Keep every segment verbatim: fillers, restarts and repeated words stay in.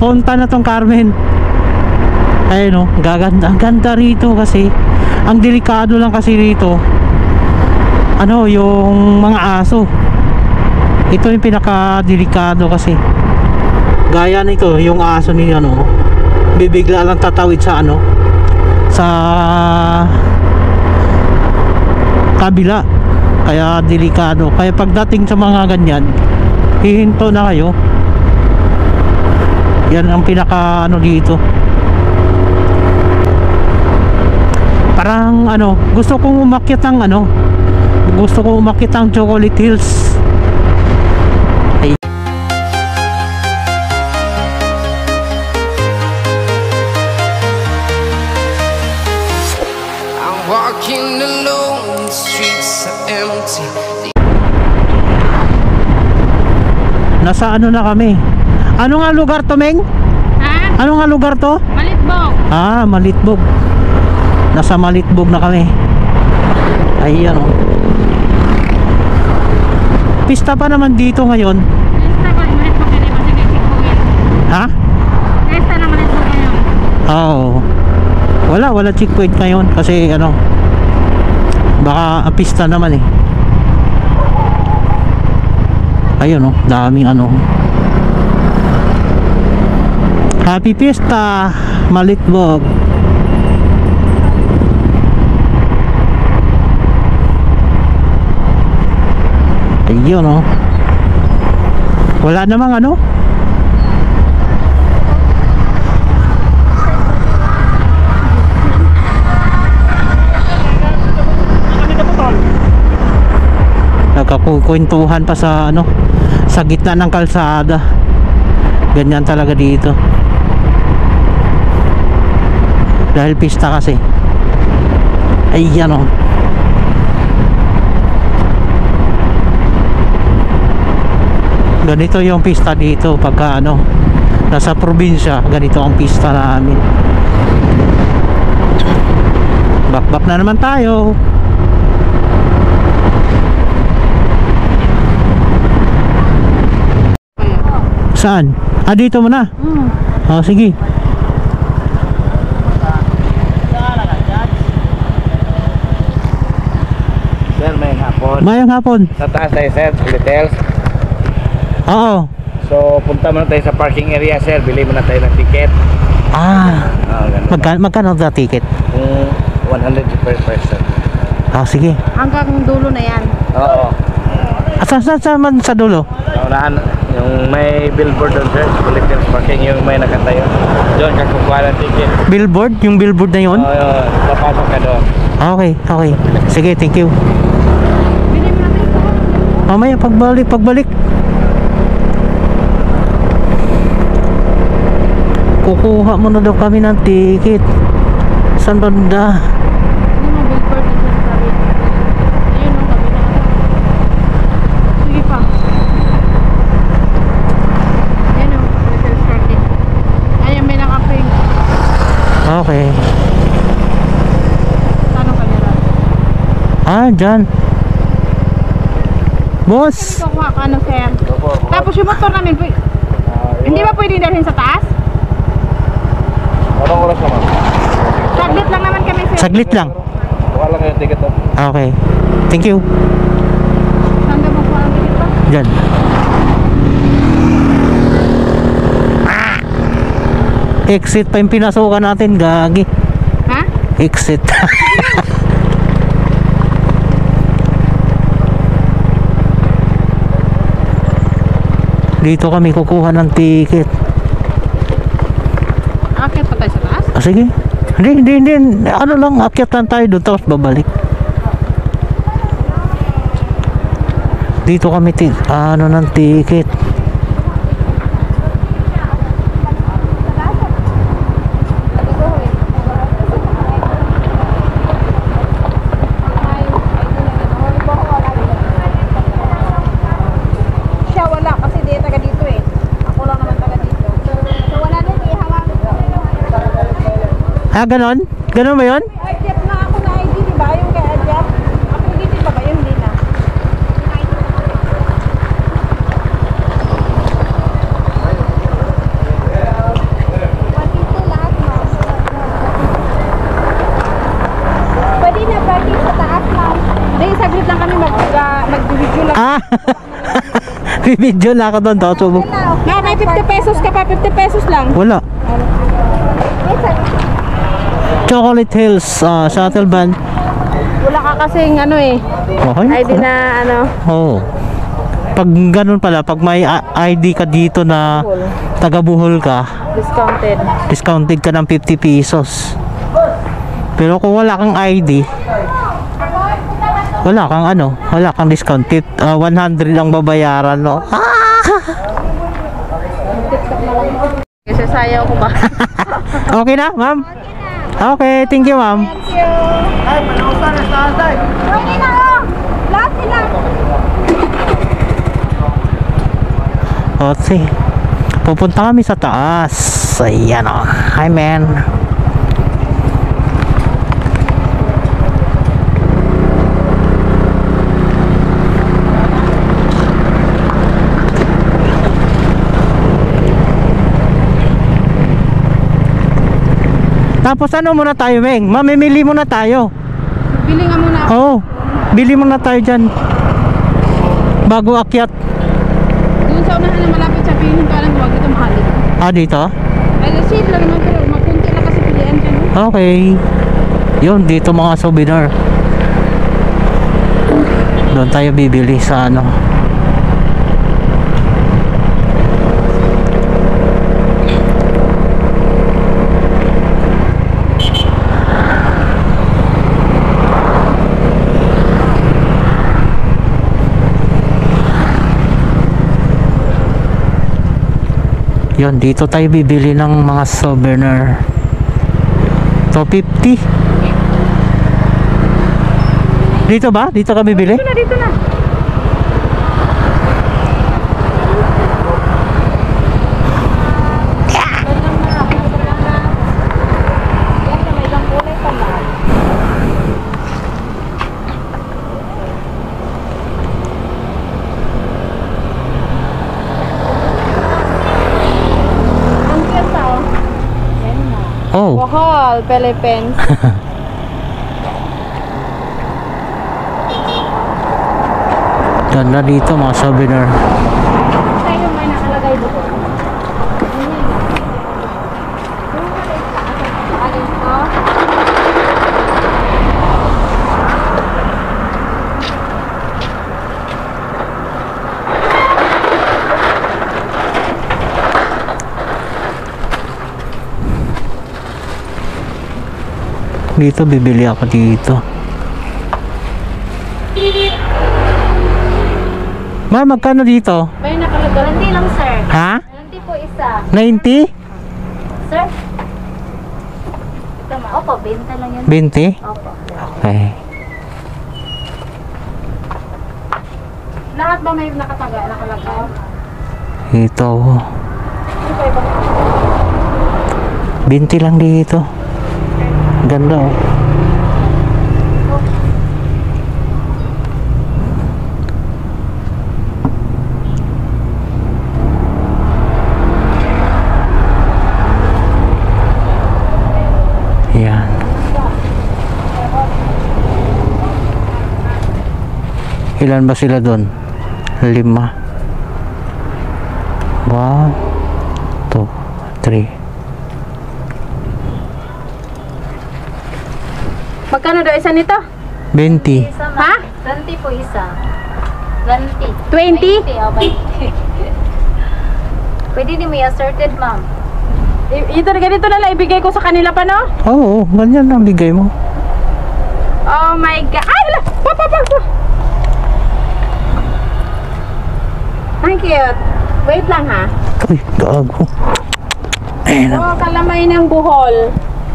Punta na tong Carmen. Ayun, no, gaganda. Ang ganda rito kasi. Ang delikado lang kasi rito, ano, yung mga aso. Ito yung pinaka delikado kasi. Gaya nito, yung aso ni ano, bibigla lang tatawid sa ano, sa kabila. Kaya delikado. Kaya pagdating sa mga ganyan, hihinto na kayo. Yan ang pinaka ano dito. Parang ano, gusto kong umakyat ng ano, gusto kong umakyat ng Chocolate Hills. Ay. I'm walking alone, the streets are empty. Nasa ano na kami? Ano nga lugar to, Meng? Ha? Ano nga lugar to? Malitbog. Ah, Malitbog. Nasa Malitbog na kami. Ayan, oh. Pista pa naman dito ngayon. Pista ko, Malitbog yan eh, kasi nagsikugin. Ha? Pista na Malitbog ngayon. Oo. Wala, wala checkpoint ngayon kasi ano, baka ah, pista naman eh. Ayun, oh, daming ano. Happy Fiesta, Malitbog. Ayun, oh. Wala namang ano. Nagkakukwentuhan pa sa ano, sa gitna ng kalsada. Ganyan talaga dito. Dahil pista kasi. Ayan, oh. Ganito yung pista dito pagka ano, nasa probinsya. Ganito ang pista namin. Bakbak na naman tayo. Saan? Ah, dito mo na? Hmm. Oh, sige. Sir, may hapon. Mayang hapon. Sa taas tayo, sir, details. Oo. So, punta muna tayo sa parking area, sir. Bili muna tayo ng ticket. Ah, Ah, ganun. magka, magkano na ticket? Kung one hundred per person. Ah, sige. Hanggang dulo na yan. Oo. Ah, saan, saan, saan man sa dulo? Naunahan, yung may billboard doon, sir. Collective parking, yung may nakatayo. Doon, kakukuha ng ticket. Billboard? Yung billboard na yun? Oo, yun. Papasok ka doon. Okay, okay. Sige, thank you. Bili mo natin ito. Mamaya, pagbalik, pagbalik. Kukuha mo na daw kami ng ticket. Saan banda? Hindi mo billboard dito sa tabi. Ayun o, tabi na ata. Sige pa. Ayun o, little starting. Ayun, may nakaping. Okay. Saan ang kamera? Ah, dyan. Boss! Kukuha ka ano, sir. Opo. Tapos yung motor namin, pwede, Ah, yun. hindi ba pwedeng dalhin sa taas? Anong oras naman? Saglit lang naman kami, sir. Saglit lang. Kuha lang yung ticket doon. Okay. Thank you. Saan ka magkuha ng ticket pa? Dyan. Ah! Exit pa yung pinasukan natin, gagi. Ha? Exit. Dito kami kukuha ng ticket. Akit pa tayo sa taas? Ah, sige. Hindi, hindi, hindi. Ano lang, akyat lang tayo doon tapos babalik. Dito kami ti ano ng ticket. Siya wala kasi di taga dito eh. Ako lang naman taga dito. So wala din ihawak. Ah, ganon? Ganon ba yun? Ay, Jeff na ako na I D, di ba? Yung kay Jeff. Ako dito pa ba? Yun din na. May video na ako doon. Tutubog. Na, may fifty pesos ka pa, fifty pesos lang. Wala. Chocolate Hills uh, shuttle van. Wala ka kasing ano eh. Okay. I D na ano. Oo. Pag ganun pala, pag may uh, I D ka dito na taga Bohol ka, Discounted. discounted ka ng fifty pesos. Pero kung wala kang I D, wala kang ano, wala kang discount. Uh, one hundred ang babayaran, no? Kasi sayaw ko ba? Okay na, ma'am? Okay, thank you, ma'am. Okay na oh. Lahat sila. Okay. Pupunta kami sa taas. Ayan o. Hi, man. Tapos ano muna tayo, Meng? Mamimili muna tayo. Bili nga muna ako. Oo. Bili muna tayo dyan. Bago akyat. Doon sa unahan na malapit sa piling ko alam huwag ito mahal. Ah, dito? Ay, shit lang naman pero mapunti lang kasi pilihan ka no? Okay. Yun, dito mga souvenir. Doon tayo bibili sa ano. Yun, dito tayo bibili ng mga souvenir. two fifty. Dito ba? Dito ka bibili? Dito na, dito na. Oh. Bohol, Philippines. Ganda dito mga souvenir. Tayo may nakalagay dito. Dito bibili ako dito. Ma, magkano dito? May nakalagay. Hindi lang, sir. Ha? Hindi po isa. ninety? Sir? Tama. Opo, benta lang yan. twenty? Opo. Okay. Lahat ba may nakataga, nakalagay? Ito. Ano pa iba? twenty lang dito. Ganda oh. Yan. Ilan ba sila doon? Lima. One, two, three. Magkano daw isa nito? twenty. Isa, Ha? ma'am. twenty po isa. twenty. twenty? twenty, oh, twenty. Pwede din may assorted, ma'am. I- ito na ganito na lang ibigay ko sa kanila pa no? Oo, ganyan ang bigay mo. Oh my god. Ay, hala! Pa, pa, pa, pa. Ang cute. Wait lang ha. Uy, gago. Ayan. Oh, kalamay ng buhol.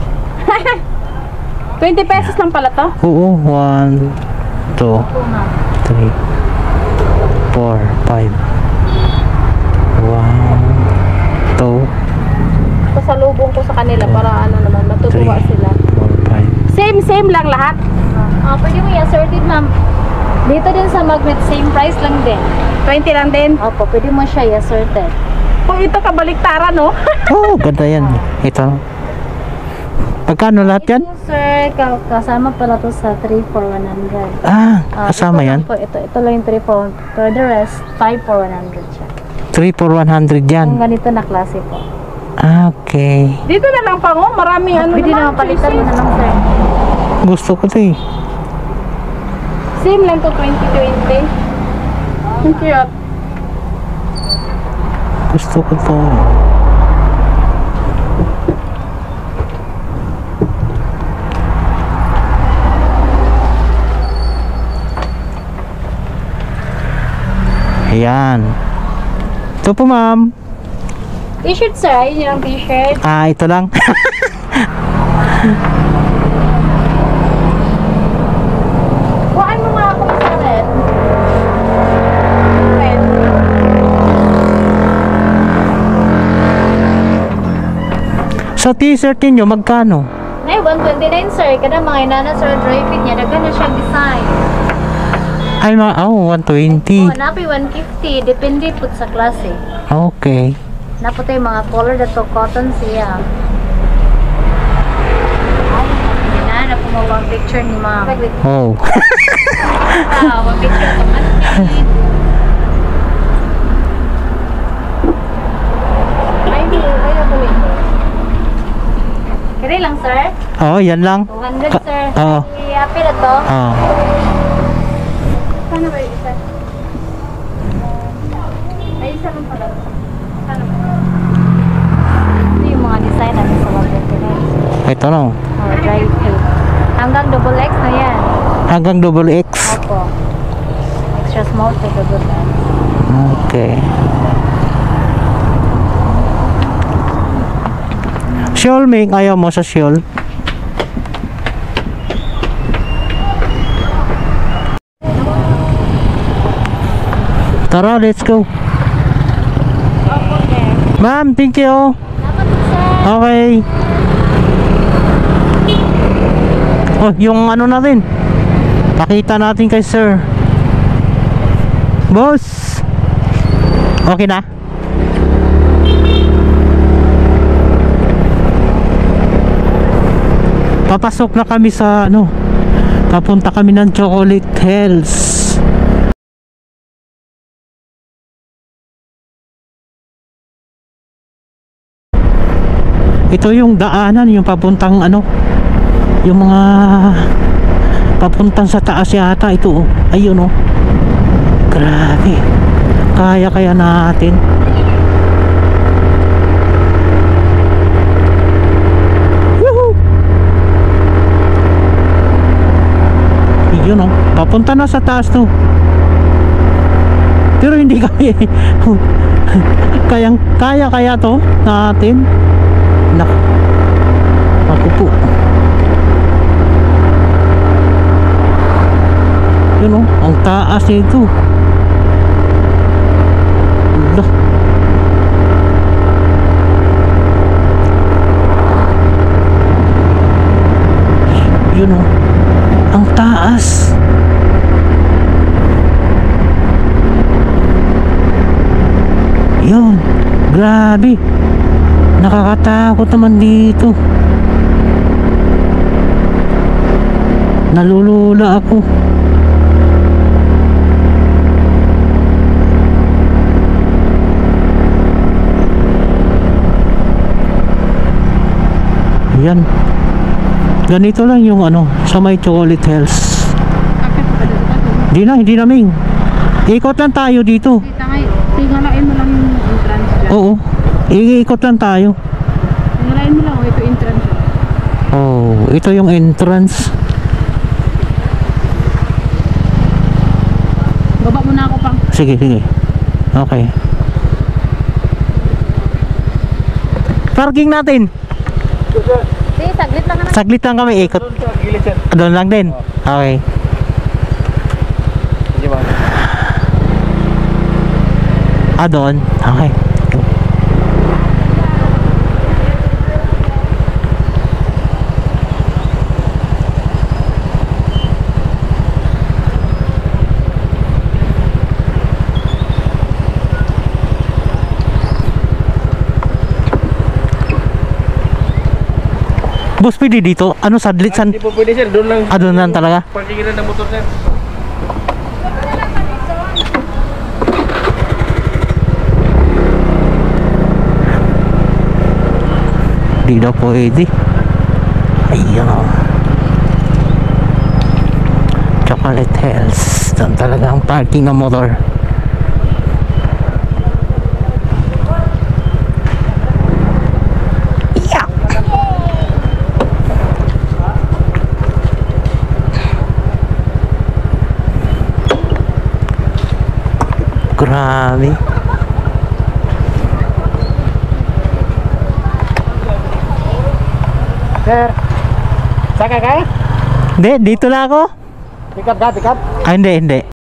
twenty pesos lang pala to. Oo, one, two, Po, ma'am. three, four, five. One, two, Pasalubong ko sa kanila para ano naman, matutuwa three, sila. four, five. Same, same lang lahat. Ah, pwede mo i-assorted, ma'am. Dito din sa magnet, same price lang din. twenty lang din. Opo, pwede mo siya i-assorted. Kung ito kabaliktaran no? Oh, ganda yan. Ito. Pagkano lahat yan? Ito, sir, ka- kasama pala to sa three for one hundred. Ah, Ah, kasama ito yan? lang Po, ito, ito lang yung three for for the rest, five for one hundred siya. three for one hundred Yung yan. ganito na klase po. Ah, okay. Dito na lang pa, oh. Maraming ano Pwede naman. naman palitan mo na lang, sir. Gusto ko to eh. Same lang to, twenty twenty. Ang cute. Gusto ko to. Ayan. Ito po, ma'am. T-shirt, sir. Ayun yung t-shirt. Ah, ito lang. Kuhaan mo nga ako sa red. Red. Sa t-shirt ninyo, magkano? Nay, one twenty-nine, sir. Kada mga inana, sir, dry fit niya. Dagan na siyang design. Ay, mga, oh, one twenty. Oh, napi one fifty. Depende po sa klase. Okay. Napo tayo mga color na to, cotton siya. Ay, hindi na. Napo mo ang picture ni ma'am. Oh. Ah, one picture ka man. Ay, di. Ay, ako rin. Kaya lang, sir. Oh, yan lang. two hundred, Ka- sir. Oo. I-happy na to. Oh. Paano ba yung isa? Ay, isa lang pala. Paano ba? Ito yung mga design natin sa one twenty-nine. Ito no. Oh, dry fit. Hanggang double X na yan. Hanggang double X. Opo. Extra small to double X. Okay. Shawl, Ming. Ayaw mo sa shawl? Tara, let's go. Opo, sir. Ma'am, thank you. Dapat po, sir. Okay. Oh, yung ano natin. Pakita natin kay sir. Boss. Okay na? Papasok na kami sa ano. Papunta kami ng Chocolate Hills. Ito yung daanan, yung papuntang ano, yung mga papuntang sa taas yata ito, oh. Ayun, oh. Grabe. Kaya kaya natin. Woohoo! Yun, oh. Papunta na sa taas to. Pero hindi kami kayang kaya kaya to natin. Nak, ako po. Yun, oh, ang taas nito. Lah. Yun, oh, ang taas. Yun, grabe. Nakakatakot naman dito. Nalulula ako. Yan. Ganito lang yung ano sa may Chocolate Hills. Hindi na, hindi na, Ming. Ikot lang tayo dito. Tingalain mo lang yung entrance dyan. Oo. Iikot lang tayo. Tingalain mo lang, oh, ito entrance. Oh, ito yung entrance. Baba mo na ako pang. Sige, sige. Okay. Parking natin. Sige, saglit lang ka na. Saglit lang kami ikot. Doon sa gilid, sir. Doon lang din. Okay. Sige ba? Ah, doon. Okay. Boss, pwede dito? Ano, sadlit? San? Hindi po pwede sir, doon lang. Ah, doon lang talaga? Parkingan ng motor sir. Di daw pwede. Ayun o. Chocolate Hills. Doon talaga ang parking ng motor. Yeah. Grabe. Sir, saka kaya? Hindi, dito na ako. Pick up ka, pick up. Ah, hindi, hindi.